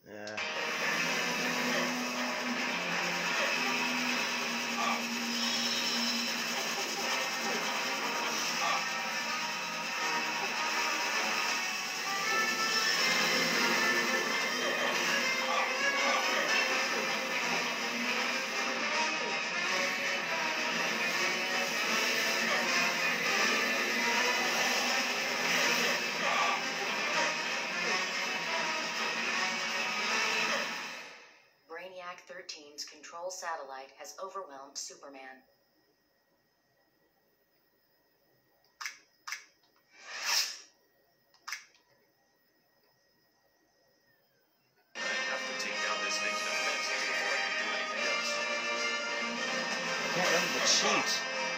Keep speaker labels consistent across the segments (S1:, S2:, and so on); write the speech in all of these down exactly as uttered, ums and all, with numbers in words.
S1: Yeah.
S2: Brainiac thirteen's control satellite has overwhelmed Superman.
S3: I have to take down this thing's defenses before I can do anything else.
S1: I can't remember the cheat.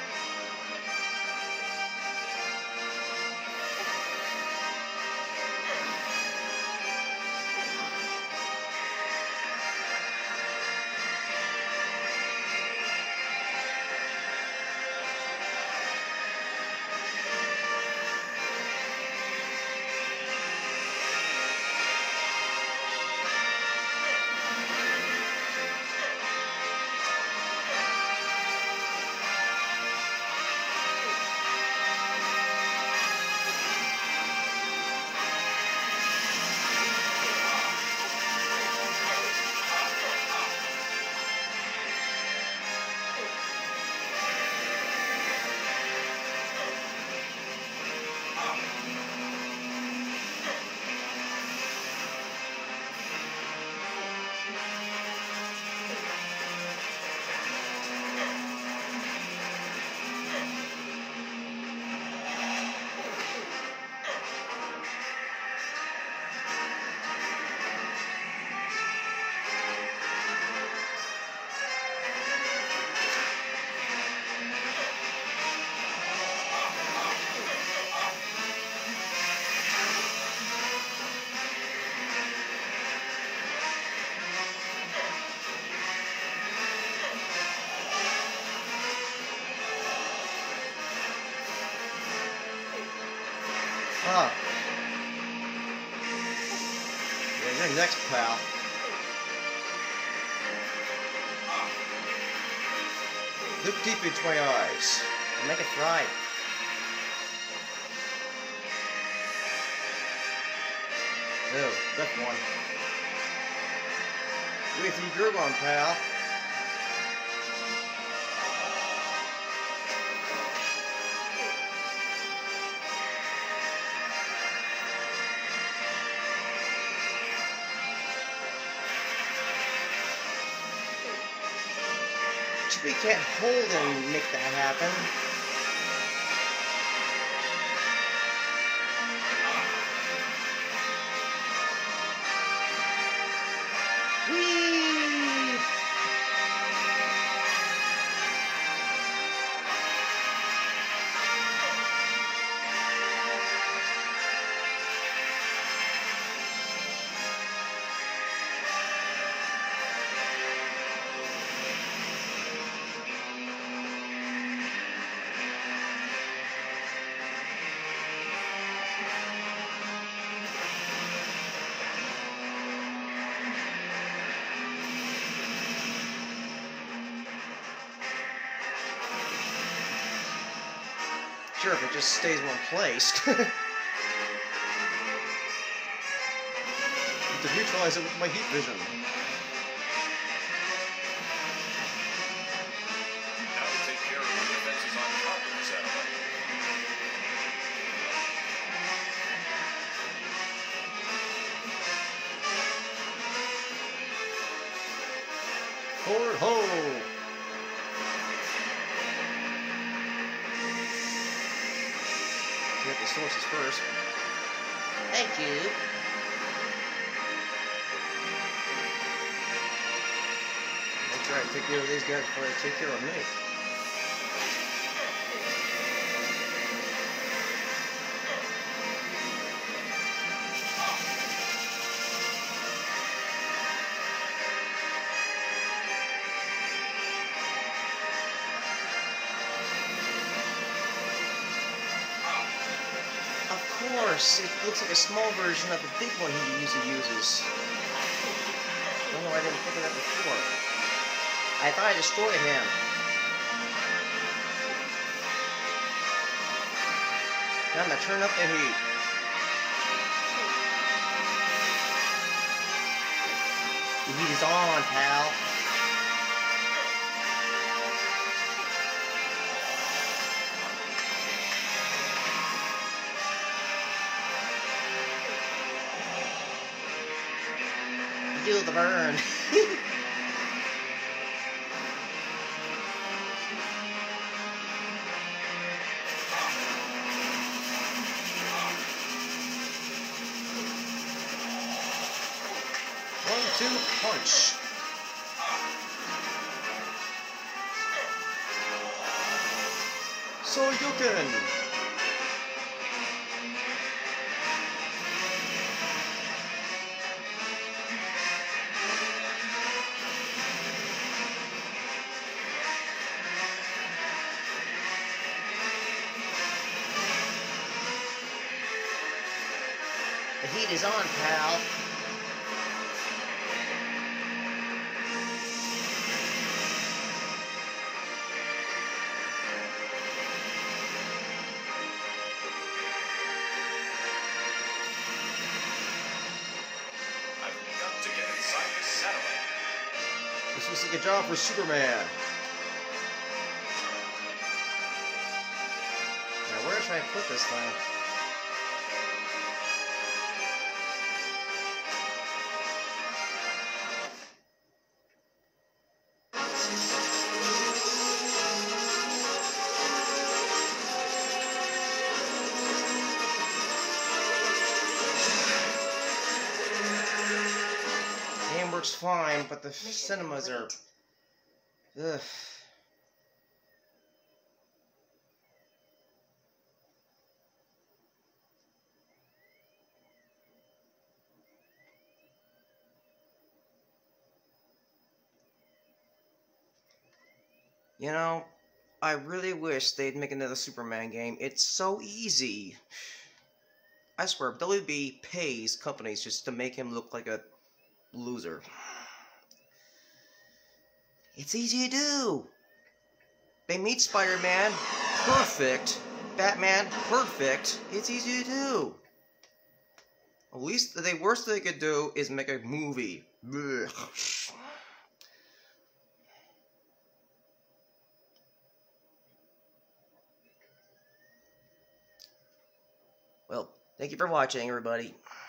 S1: Huh. Yeah, you're next, pal. Look deep into my eyes and make it right. Oh, left one. With you, Grogon, pal. We can't hold and make that happen. Whee! Sure, if it just stays one place. To neutralize it with my heat vision.
S3: Now to take care of the defenses on top of the satellite.
S1: Forward ho! Get the sources first. Thank you. I'll try to take care of these guys before they take care of me. Of course, it looks like a small version of the big one he usually uses. don't know why I didn't think of that before. I thought I destroyed him. Time to turn up the heat. The heat is on, pal. Feel the burn. One, two, punch. Soryuken. The heat is on, pal.
S3: I've got to get inside this satellite.
S1: This looks like a job for Superman. Now, where should I put this thing? Game works fine, but the
S2: Mission
S1: cinemas are...
S2: complete.
S1: Ugh. You know, I really wish they'd make another Superman game. It's so easy. I swear, W B pays companies just to make him look like a loser. It's easy to do. They made Spider-Man perfect. Batman perfect. It's easy to do. At least the worst they could do is make a movie. Ugh. Well, thank you for watching, everybody.